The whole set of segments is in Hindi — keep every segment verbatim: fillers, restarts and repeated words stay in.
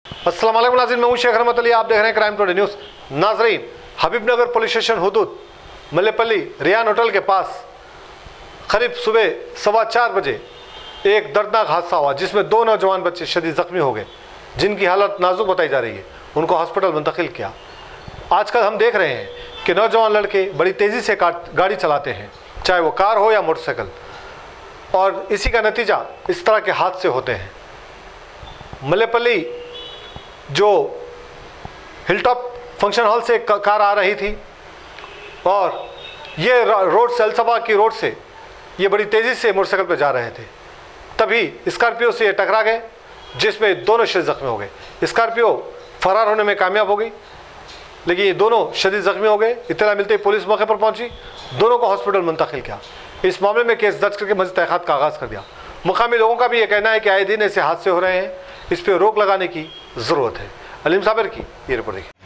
अस्सलाम वालेकुम नाज़रीन, मैं हूं शेख रहमत अली, आप देख रहे हैं क्राइम टुडे न्यूज़। नाज़रीन, हबीबनगर पुलिस स्टेशन हुदूद मल्लेपल्ली रियान होटल के पास करीब सुबह सवा चार बजे एक दर्दनाक हादसा हुआ जिसमें दो नौजवान बच्चे शदीद ज़ख्मी हो गए, जिनकी हालत नाजुक बताई जा रही है। उनको हॉस्पिटल मुंतकिल किया। आजकल हम देख रहे हैं कि नौजवान लड़के बड़ी तेज़ी से गाड़ी चलाते हैं, चाहे वो कार हो या मोटरसाइकिल, और इसी का नतीजा इस तरह के हादसे होते हैं। मल्लेपल्ली जो हिलटॉप फंक्शन हॉल से कार आ रही थी और ये रोड से अलसबा की रोड से ये बड़ी तेज़ी से मोटरसाइकिल पर जा रहे थे, तभी स्कॉर्पियो से ये टकरा गए, जिसमें दोनों शदीद ज़ख्मी हो गए। स्कॉर्पियो फरार होने में कामयाब हो गई, लेकिन ये दोनों शदीद ज़ख्मी हो गए। इत्तला मिलते ही पुलिस मौके पर पहुंची, दोनों को हॉस्पिटल मुंतकिल किया। इस मामले में केस दर्ज करके मज़ीद तहक़ीक़ात का आगाज़ कर दिया। मुकामी लोगों का भी ये कहना है कि आए दिन ऐसे हादसे हो रहे हैं, इस पर रोक लगाने की ज़रूरत है। अलीम साबिर की ये रिपोर्ट देखिए।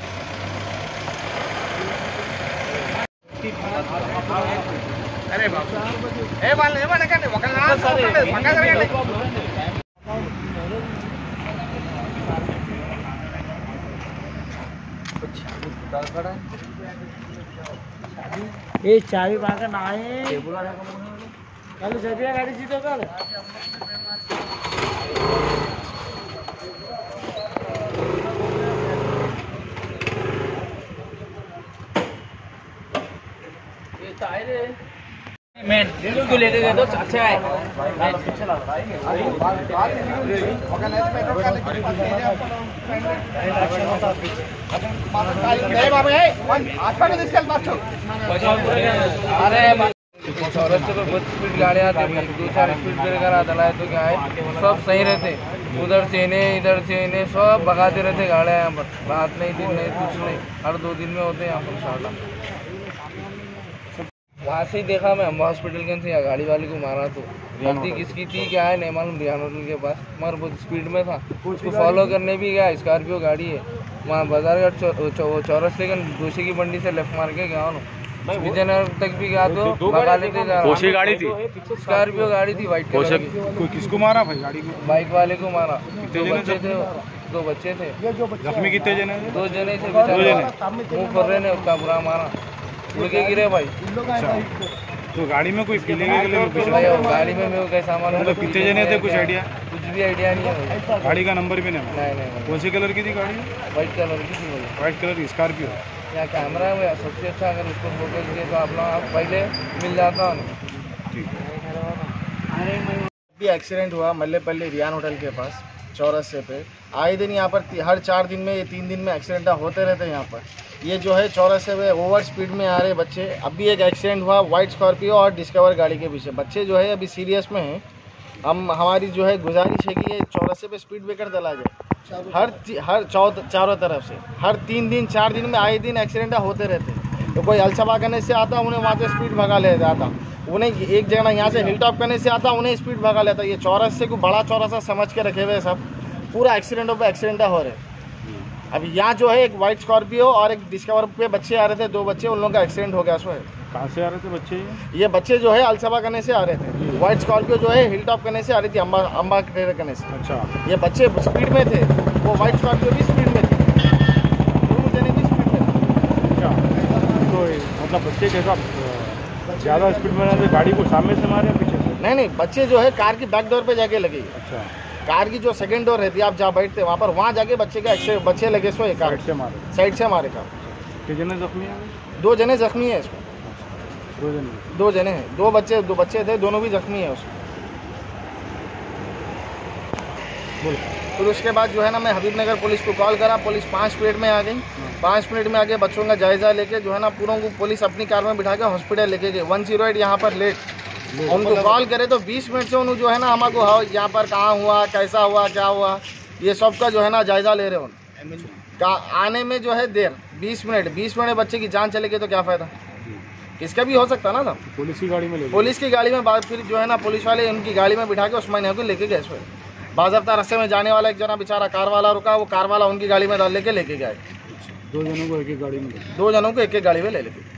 अरे बाबू ए वाल ए वाला करने वकल ना सारे पंगा करेंगे। ये चाबी मांगा ना है कल सबिया गाड़ी जी तो कल ये टायर है मैन इसको लेके गए तो अच्छा है। अरे चौरस्ते पर बहुत स्पीड गाड़ियाँ आती है, दो चार स्पीड ब्रेकर आता है तो क्या है सब सही रहते, उधर से इन्हें इधर से इन्हें सब भगाते रहते गाड़ियाँ यहाँ पर। रात नहीं दिन नहीं कुछ नहीं, हर दो दिन में होते हैं यहाँ पर साला। वहाँ से ही देखा मैं, हम हॉस्पिटल के से गाड़ी वाले को मारा तो गलती किसकी थी क्या है नहीं मालूम। रियान होटल के पास मगर बहुत स्पीड में था, उसको फॉलो करने भी गया। स्कॉर्पियो गाड़ी है, वहाँ बाजार का चौरस्ते के दोषी की मंडी से लेफ्ट मार के गया ना, विजयनगर तक भी गया तो भगा लेते जा रहा। गाड़ी थी, स्कॉर्पियो गाड़ी थी व्हाइट कलर की। कोई किसको मारा भाई? गाड़ी को बाइक वाले को मारा। कितने दो बच्चे थे, दो बच्चे थे। जख्मी कितने जने? दो जने थे बेचारे, मुँह खोल रहे ने उसका बुरा मारा, उड़ के गिरे भाई। तो गाड़ी में कोई फीलिंग है कि गाड़ी में मेरे को सामान मतलब कितने जने थे? कुछ आइडिया? कुछ भी आइडिया नहीं है। गाड़ी का नंबर भी नहीं? नहीं नहीं। कौन सी कलर की थी गाड़ी? व्हाइट कलर की थी। व्हाइट कलर की स्कॉर्पियो। यहाँ कैमरा है सबसे अच्छा, अगर उसको फोटो दिए तो आप लोग पहले मिल जाता। भी एक्सीडेंट हुआ मल्लेपल्ली रियान होटल के पास चौरस्ते पे। आए दिन यहाँ पर हर चार दिन में, ये तीन दिन में एक्सीडेंट होते रहते हैं यहाँ पर। ये जो है चौरस्ते पे ओवर स्पीड में आ रहे बच्चे। अभी एक एक्सीडेंट हुआ वाइट स्कॉर्पियो और डिस्कवर गाड़ी के पीछे। बच्चे जो है अभी सीरियस में हैं। हम हमारी जो है गुजारिश है कि ये चौरस्ते पे स्पीड ब्रेकर चला जाए हर हर चारों तरफ से। हर तीन दिन चार दिन में आए दिन एक्सीडेंट होते रहते हैं। तो कोई अलसबा करने से आता, उन्हें वहाँ से स्पीड भगा ले जाता, उन्हें एक जगह यहाँ से हिलटॉप करने से आता, उन्हें स्पीड भगा लेता। ये चौरस्ते को बड़ा चौरासा समझ के रखे हुए सब, पूरा एक्सीडेंटों पे एक्सीडेंट हो रहे। अभी यहाँ जो है एक वाइट स्कॉर्पियो और एक डिस्कवर पे बच्चे आ रहे थे, दो बच्चे, उन लोगों का एक्सीडेंट हो गया। सो है कहाँ से आ रहे थे बच्चे? ये बच्चे जो है अलसबा करने से आ रहे थे। वाइट स्कॉर्पियो जो है हिलटॉप करने से आ रही थी, अम्बा अम्बा करने से। अच्छा, ये बच्चे स्पीड में थे, वो वाइट स्कॉर्पियो भी स्पीड में थे, दोनों जने भी स्पीड में थे। अच्छा, तो मतलब बच्चे कैसा ज़्यादा स्पीड में रहते, गाड़ी को सामने से मारे पीछे से? नहीं नहीं, बच्चे जो है कार की बैक डोर पे जाके लगे। अच्छा, कार की जो सेकंड डोर रहती है, आप जहाँ बैठते वहाँ पर, वहाँ जाके बच्चे का एक्सीडेंट, बच्चे लगे सो कार से मारे, साइड से मारे कार। कितने जने जख्मी हैं? दो जने जख्मी है इसमें। दो जने दो जने हैं, दो बच्चे दो बच्चे थे, दोनों भी जख्मी है उसमें। फिर उसके बाद जो है ना, मैं हबीबनगर पुलिस को कॉल करा, पुलिस पाँच मिनट में आ गई। पाँच मिनट में आके बच्चों का जायजा लेके जो है ना, पूरों को पुलिस अपनी कार में बिठा के हॉस्पिटल लेके गई। वन जीरो एट यहाँ पर लेट, उनको कॉल करे तो बीस मिनट से उन्होंने जो है ना हमको यहाँ पर कहाँ हुआ, कैसा हुआ, क्या हुआ, ये सब का जो है ना जायजा ले रहे हो। आने में जो है देर बीस मिनट बीस मिनट बच्चे की जान चले गई तो क्या फ़ायदा? इसका भी हो सकता ना था। पुलिस की गाड़ी में ले पुलिस की गाड़ी में बाद फिर जो है ना पुलिस वाले उनकी गाड़ी में बिठा के उस्मान को लेके गए। इसमें बाज़ाब्ता रास्ते में जाने वाला एक जना बेचारा कार वाला रुका, वो कार वाला उनकी गाड़ी में डाल लेके लेके गए। दो जनों को एक एक गाड़ी में दो जनों को एक एक गाड़ी में ले लेके।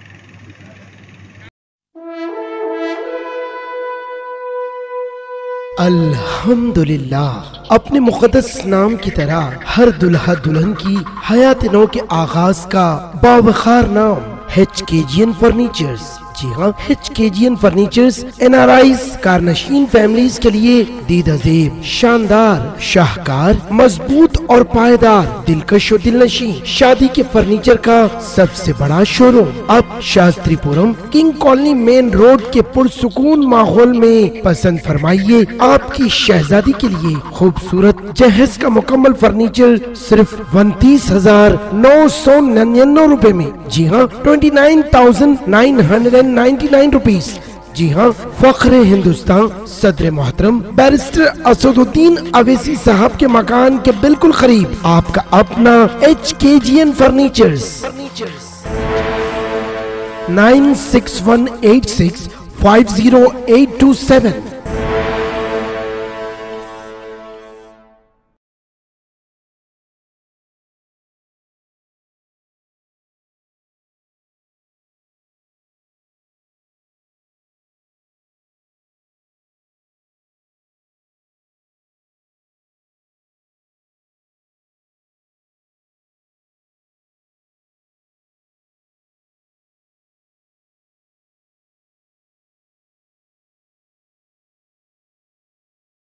अल्हम्दुलिल्लाह, अपने मुक़द्दस नाम की तरह हर दुल्हा दुल्हन की हयात नौ के आगाज का बावखार नाम एचकेजीएन फर्नीचर्स। जी हाँ, एचकेजीएन फर्नीचर्स एनआरआईज कारनशीन फैमिलीज के लिए दीदाजेब, शानदार, शाहकार, मजबूत और पायदार, दिलकश और दिलनशीं शादी के फर्नीचर का सबसे बड़ा शोरूम अब Shastripuram king colony main road के पुरसुकून माहौल में। पसंद फरमाइए आपकी शहजादी के लिए खूबसूरत जहेज का मुकम्मल फर्नीचर सिर्फ उनतीस हजार नौ सौ निन्यानवे रूपए में। जी हाँ, twenty nine thousand nine hundred and ninety nine rupees. जी हाँ, फख्रे हिंदुस्तान सदर मोहतरम बैरिस्टर असदुद्दीन अवैसी साहब के मकान के बिल्कुल करीब आपका अपना HKGN furnitures. Nine six one eight six five zero eight two seven.